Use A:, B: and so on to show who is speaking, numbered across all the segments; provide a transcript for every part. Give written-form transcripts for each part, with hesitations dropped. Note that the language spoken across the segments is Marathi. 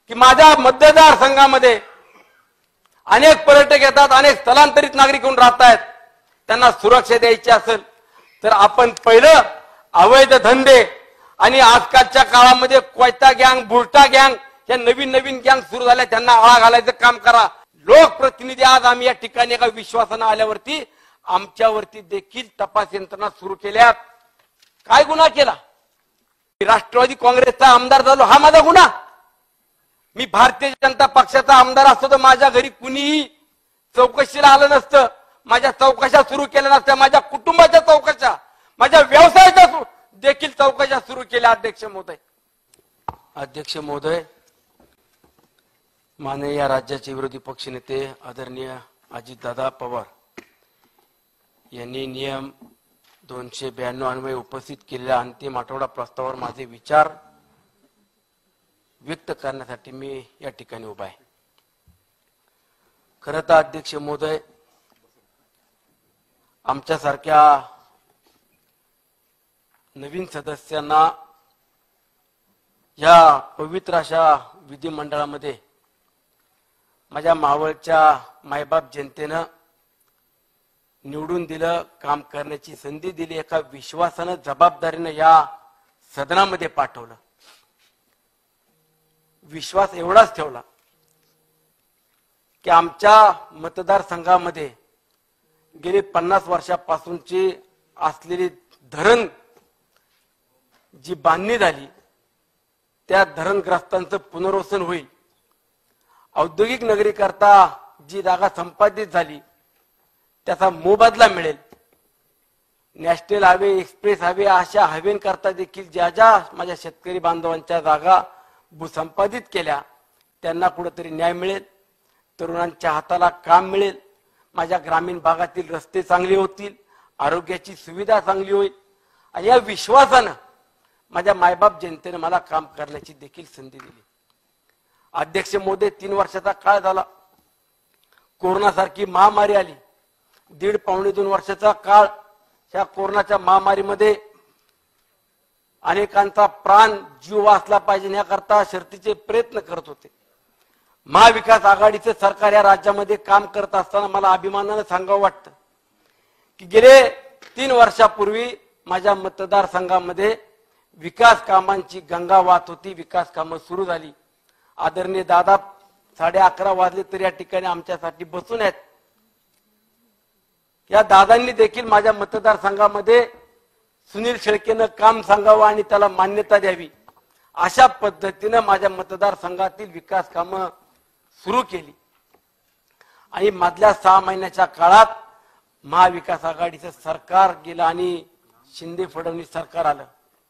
A: की माझ्या मतदारसंघामध्ये अनेक पर्यटक येतात, अनेक स्थलांतरित नागरिक येऊन राहत आहेत, त्यांना सुरक्षा द्यायची असेल तर आपण पहिलं अवैध धंदे आणि आजकालच्या काळामध्ये कोयता गँग, बुलटा गँग, या नवीन नवीन गँग सुरू झाल्या, त्यांना आळा घालायचं काम करा. लोकप्रतिनिधी आज आम्ही या ठिकाणी एका विश्वासानं आल्यावरती आमच्यावरती देखील तपास यंत्रणा सुरू केल्यात. काय गुन्हा केला? राष्ट्रवादी काँग्रेसचा आमदार झालो, हा माझा गुन्हा? मी भारतीय जनता पक्षाचा आमदार असतो तर माझ्या घरी कुणीही चौकशीला आलं नसतं, माझ्या चौकशा सुरू केल्या नसत्या, माझ्या कुटुंबाच्या चौकशा, माझ्या व्यवसायाच्या देखील चौकशा सुरू केल्या. अध्यक्ष महोदय, माननीय या राज्याचे विरोधी पक्षनेते आदरणीय अजितदादा पवार यांनी नियम 292 अन्वये उपस्थित केलेल्या अंतिम आठवडा प्रस्तावावर माझे विचार व्यक्त करण्यासाठी मी या ठिकाणी उभा आहे. खरं तर अध्यक्ष महोदय, आमच्यासारख्या नवीन सदस्यांना या पवित्र अशा विधिमंडळामध्ये माझ्या मावळच्या मायबाप जनतेनं निवडून दिलं, काम करण्याची संधी दिली, एका विश्वासानं जबाबदारीनं या सदनामध्ये पाठवलं. विश्वास एवढाच ठेवला की आमच्या मतदारसंघामध्ये गेली 50 वर्षापासूनची असलेली धरण जी बांधणी झाली त्या धरणग्रस्तांचं पुनर्वसन होईल. औद्योगिक नगरीकरता जी जागा संपादित झाली त्याचा मोबदला मिळेल. नॅशनल हायवे, एक्सप्रेस हायवे अशा हायवेकरता देखील ज्या ज्या माझ्या शेतकरी बांधवांच्या जागा भूसंपादित केल्या त्यांना कुठेतरी न्याय मिळेल. तरुणांच्या हाताला काम मिळेल. माझ्या ग्रामीण भागातील रस्ते चांगले होतील, आरोग्याची सुविधा चांगली होईल. आणि या विश्वासानं माझ्या मायबाप जनतेने मला काम करण्याची देखील संधी दिली. अध्यक्ष महोदय, 3 वर्षाचा काळ झाला, कोरोनासारखी महामारी आली. 1.5-2 वर्षाचा काळ या कोरोनाच्या महामारीमध्ये अनेकांचा प्राण जीव वाचला पाहिजे याकरता शर्तीचे प्रयत्न करत होते. महाविकास आघाडीचे सरकार या राज्यामध्ये काम करत असताना मला अभिमानाने सांगावं वाटतं की गेले 3 वर्षापूर्वी माझ्या मतदारसंघामध्ये विकास कामांची गंगा वाहत होती. विकास कामं सुरू झाली. आदरणीय दादा 11:30 वाजले तरी या ठिकाणी आमच्यासाठी बसून आहेत. या दादांनी देखील माझ्या मतदारसंघामध्ये सुनील शेळकेनं काम सांगावं आणि त्याला मान्यता द्यावी अशा पद्धतीनं माझ्या मतदारसंघातील विकास कामं सुरू केली. आणि मधल्या 6 महिन्याच्या काळात महाविकास आघाडीचं सरकार गेलं आणि शिंदे फडणवीस सरकार आलं.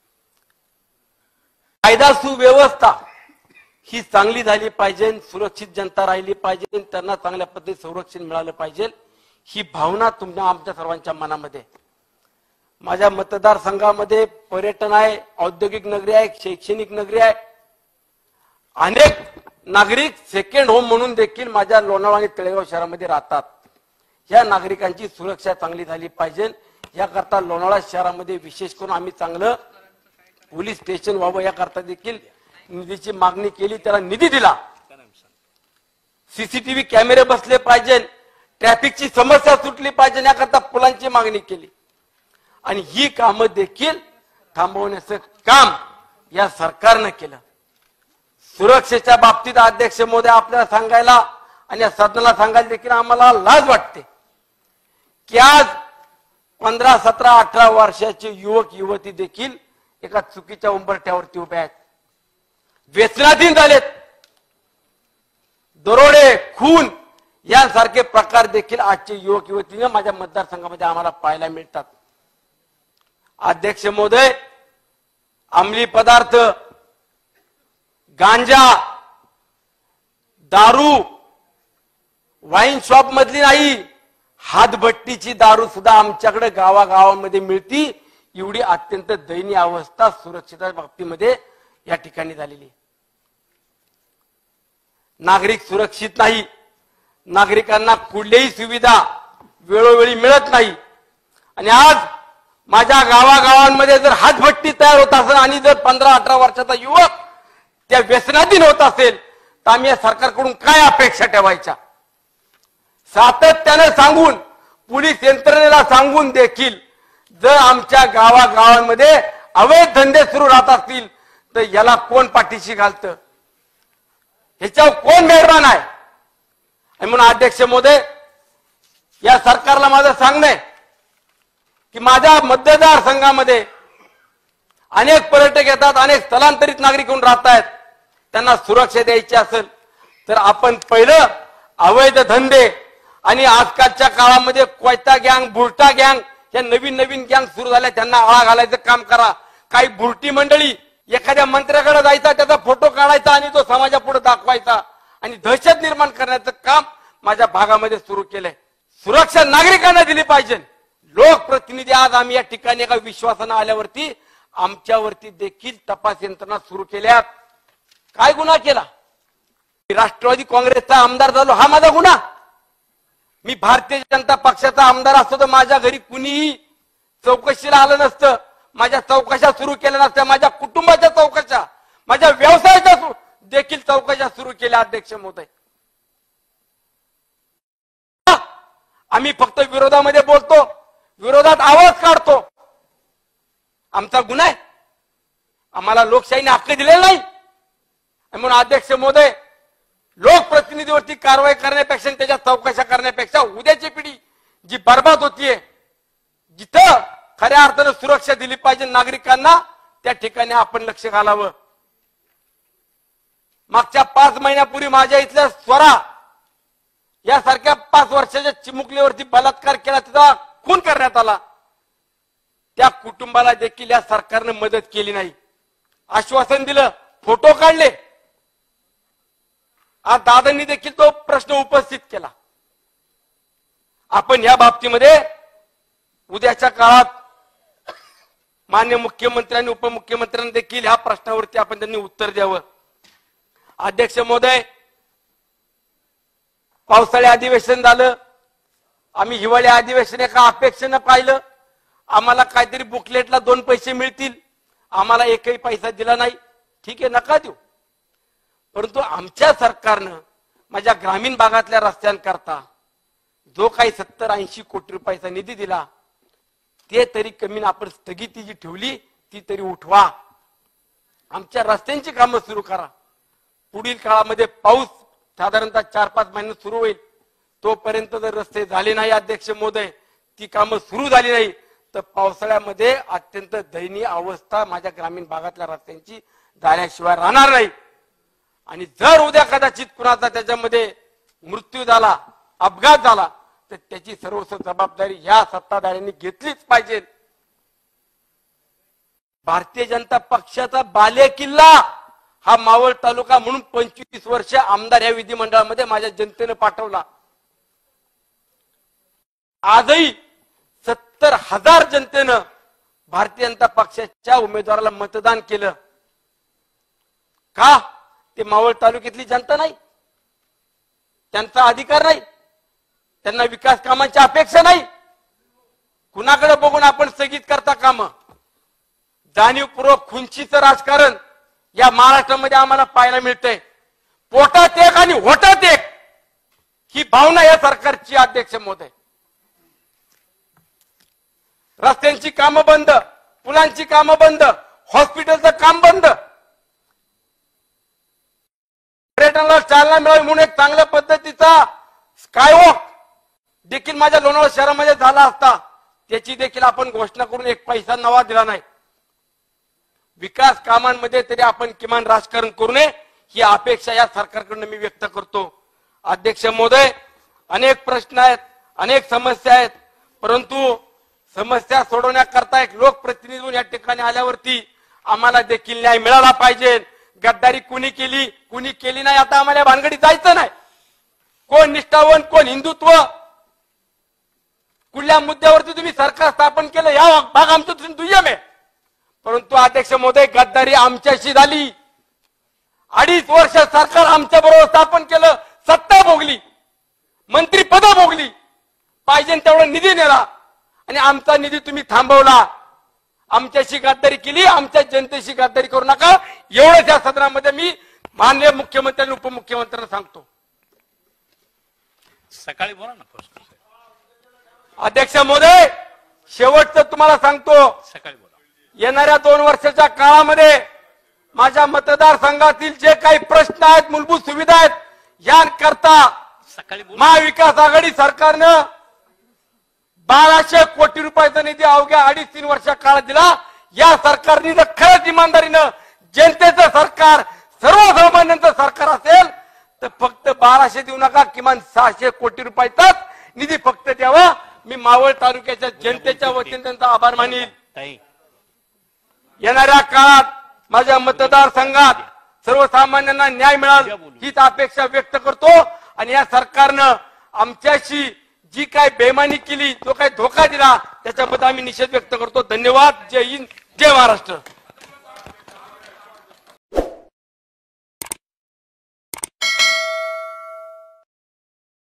A: कायदा सुव्यवस्था ही चांगली झाली पाहिजे, सुरक्षित जनता राहिली पाहिजे, त्यांना चांगल्या पद्धतीने संरक्षण मिळालं पाहिजे ही भावना तुमच्या आमच्या सर्वांच्या मनामध्ये. माझ्या मतदारसंघामध्ये पर्यटन आहे, औद्योगिक नगरी आहे, शैक्षणिक नगरी आहे. अनेक नागरिक सेकंड होम म्हणून देखील माझ्या लोणावळा आणि तळेगाव शहरामध्ये राहतात. या नागरिकांची सुरक्षा चांगली झाली पाहिजे याकरता लोणावळा शहरामध्ये विशेष करून आम्ही चांगलं पोलीस स्टेशन व्हावं याकरता देखील निधीची मागणी केली, त्याला निधी दिला. सीसीटीव्ही कॅमेरे बसले पाहिजे, ट्रॅफिकची समस्या सुटली पाहिजे याकरता पुलांची मागणी केली. आणि ही कामं देखील थांबवण्याचं काम या सरकारनं केलं. सुरक्षेच्या बाबतीत अध्यक्ष महोदय आपल्याला सांगायला आणि या सदनाला सांगायला देखील आम्हाला लाज वाटते की आज 15, 17, 18 वर्षाचे युवक युवती देखील एका चुकीच्या उंबरठ्यावरती उभे आहेत, व्यसनाधीन झालेत. दरोडे, खून यांसारखे प्रकार देखील आजचे युवक युवतीने माझ्या मतदारसंघामध्ये आम्हाला पाहायला मिळतात. अध्यक्ष महोदय, अंमली पदार्थ, गांजा, दारू वाईन शॉप मधली नाही, हातभट्टीची दारू सुद्धा आमच्याकडे गावागावांमध्ये मिळती. एवढी अत्यंत दयनीय अवस्था सुरक्षेच्या बाबतीमध्ये या ठिकाणी झालेली. नागरिक सुरक्षित नाही, नागरिकांना कुठलीही सुविधा वेळोवेळी मिळत नाही. आणि आज माझ्या गावागावांमध्ये जर हातभट्टी तयार होत असेल आणि जर 15-18 वर्षाचा युवक त्या व्यसनाधीन होत असेल तर आम्ही या सरकारकडून काय अपेक्षा ठेवायच्या? सातत्याने सांगून, पोलीस यंत्रणेला सांगून देखील जर आमच्या गावागावांमध्ये अवैध धंदे सुरू राहत असतील तर याला कोण पाठीशी घालतं? ह्याच्यावर कोण मेहरबान आहे? आणि म्हणून अध्यक्ष महोदय, या सरकारला माझं सांगणं आहे की माझ्या मतदारसंघामध्ये अनेक पर्यटक येतात, अनेक स्थलांतरित नागरिक होऊन राहत आहेत. त्यांना सुरक्षा द्यायची असेल तर आपण पहिलं अवैध धंदे आणि आजकालच्या काळामध्ये कोयता गँग, बुरटा गँग, या नवीन नवीन गँग सुरू झाल्या, त्यांना आळा घालायचं काम करा. काही बुरटी मंडळी एखाद्या मंत्र्याकडे जायचा, त्याचा फोटो काढायचा आणि तो समाजापुढे दाखवायचा आणि दहशत निर्माण करण्याचं काम माझ्या भागामध्ये सुरू केलंय. सुरक्षा नागरिकांना दिली पाहिजे. लोकप्रतिनिधी आज आम्ही या ठिकाणी एका विश्वासानं आल्यावरती आमच्यावरती देखील तपास यंत्रणा सुरू केल्यात. काय गुन्हा केला? राष्ट्रवादी काँग्रेसचा आमदार झालो, हा माझा गुन्हा? मी भारतीय जनता पक्षाचा आमदार असतो तर माझ्या घरी कुणीही चौकशीला आलं नसतं, माझ्या चौकशा सुरू केल्या नसत्या, माझ्या कुटुंबाच्या चौकशा, माझ्या व्यवसायाच्या देखील चौकशा सुरू केल्या. अध्यक्ष महोदय, आम्ही फक्त विरोधामध्ये बोलतो, विरोधात आवाज काढतो, आमचा गुन्हा आहे? आम्हाला लोकशाहीने हक्क दिलेला नाही? म्हणून अध्यक्ष महोदय, लोकप्रतिनिधीवरती कारवाई करण्यापेक्षा, त्याच्या चौकशा करण्यापेक्षा उद्याची पिढी जी बर्बाद होतीये, जिथं खऱ्या अर्थानं सुरक्षा दिली पाहिजे नागरिकांना, त्या ठिकाणी आपण लक्ष घालावं. मागच्या 5 महिन्यापूर्वी माझ्या इथल्या स्वरा यासारख्या 5 वर्षाच्या चिमुकलीवरती बलात्कार केला, तिचा खून करण्यात आला. त्या कुटुंबाला देखील या सरकारनं मदत केली नाही. आश्वासन दिलं, फोटो काढले. आज दादांनी देखील तो प्रश्न उपस्थित केला. आपण या बाबतीमध्ये उद्याच्या काळात माननीय मुख्यमंत्री आणि उपमुख्यमंत्र्यांनी देखील ह्या प्रश्नावरती आपण त्यांनी उत्तर द्यावं. अध्यक्ष महोदय, पावसाळी अधिवेशन झालं, आम्ही हिवाळी अधिवेशन एका अपेक्षेनं पाहिलं. आम्हाला काहीतरी बुकलेटला 2 पैसे मिळतील, आम्हाला एकही पैसा दिला नाही. ठीक आहे, नका देऊ, परंतु आमच्या सरकारनं माझ्या ग्रामीण भागातल्या रस्त्यांकरता जो काही 70-80 कोटी रुपयाचा निधी दिला, ते तरी कमी आपण स्थगिती जी ठेवली ती तरी उठवा. आमच्या रस्त्यांची कामं सुरू करा. पुढील काळामध्ये पाऊस साधारणतः 4-5 महिने सुरू होईल, तोपर्यंत जर रस्ते झाले नाही अध्यक्ष महोदय, ती कामं सुरू झाली नाही तर पावसाळ्यामध्ये अत्यंत दयनीय अवस्था माझ्या ग्रामीण भागातल्या रस्त्यांची झाल्याशिवाय राहणार नाही. आणि जर उद्या कदाचित कुणाचा त्याच्यामध्ये मृत्यू झाला, अपघात झाला, तर त्याची सर्वस्व जबाबदारी या सत्ताधाऱ्यांनी घेतलीच पाहिजे. भारतीय जनता पक्षाचा बालेकिल्ला हा मावळ तालुका म्हणून 25 वर्ष आमदार या विधिमंडळामध्ये माझ्या जनतेने पाठवला. आजही 70,000 जनतेनं भारतीय जनता पक्षाच्या उमेदवाराला मतदान केलं. का? ते मावळ तालुक्यातली जनता नाही, त्यांचा अधिकार नाही, त्यांना विकास कामांची अपेक्षा नाही. कुणाकडे बघून आपण स्थगित करता कामं? जाणीवपूर्वक खुंचीचं राजकारण या महाराष्ट्रामध्ये आम्हाला पाहायला मिळतंय. पोटात एक आणि होटात एक ही भावना या सरकारची. अध्यक्ष महोदय, रस्त्यांची कामं बंद, पुलांची कामं बंद, हॉस्पिटलचं काम बंद. पर्यटनाला चालना मिळावी म्हणून एक चांगल्या पद्धतीचा स्कायवॉक देखील माझ्या लोणावळा शहरामध्ये झाला असता, त्याची देखील आपण घोषणा करून 1 पैसा नवा दिला नाही. विकास कामांमध्ये तरी आपण किमान राजकारण करू नये ही अपेक्षा या सरकारकडून मी व्यक्त करतो. अध्यक्ष महोदय, अनेक प्रश्न आहेत, अनेक समस्या आहेत, परंतु समस्या सोडवण्याकरता एक लोकप्रतिनिधी म्हणून या ठिकाणी आल्यावरती आम्हाला देखील न्याय मिळाला पाहिजे. गद्दारी कुणी केली नाही, आता आम्हाला भानगडीत जायचं नाही. कोण निष्ठावान, कोण हिंदुत्व, कुठल्या मुद्द्यावरती तुम्ही सरकार स्थापन केलं या भाग आमचं दुय्यम आहे. परंतु अध्यक्ष महोदय, गद्दारी आमच्याशी झाली. 2.5 वर्ष सरकार आमच्या बरोबर स्थापन केलं, सत्ता भोगली, मंत्रीपद भोगली, पाहिजे तेवढा निधी नेला आणि आमचा निधी तुम्ही थांबवला. आमच्याशी गद्दारी केली, आमच्या जनतेशी गद्दारी करू नका एवढंच या सदनामध्ये मी माननीय मुख्यमंत्री आणि उपमुख्यमंत्र्यांना सांगतो,
B: सकाळी बोला ना प्रश्न.
A: अध्यक्ष महोदय, शेवटचं तुम्हाला सांगतो,
B: सकाळी बोला.
A: येणाऱ्या 2 वर्षाच्या काळामध्ये माझ्या मतदारसंघातील जे काही प्रश्न आहेत, मूलभूत सुविधा आहेत, यांकरता
B: सकाळी बोला.
A: महाविकास आघाडी सरकारनं 1200 कोटी रुपयाचा निधी अवघ्या 2.5-3 वर्षा काळात दिला. या सरकारने जर खरंच इमानदारीनं जनतेचं सरकार, सर्वसामान्यांचं सरकार असेल तर फक्त 1200 देऊ नका, किमान 600 कोटी रुपयाचाच निधी फक्त द्यावा. मी मावळ तालुक्याच्या जनतेच्या वतीने त्यांचा आभार मानील.
B: ताई,
A: येणाऱ्या काळात माझ्या मतदारसंघात सर्वसामान्यांना न्याय मिळाल हीच अपेक्षा व्यक्त करतो. आणि या सरकारनं आमच्याशी जी काय बेमानी केली, जो काही धोका दिला, त्याच्याबद्दल आम्ही निषेध व्यक्त करतो. धन्यवाद. जय हिंद, जय महाराष्ट्र.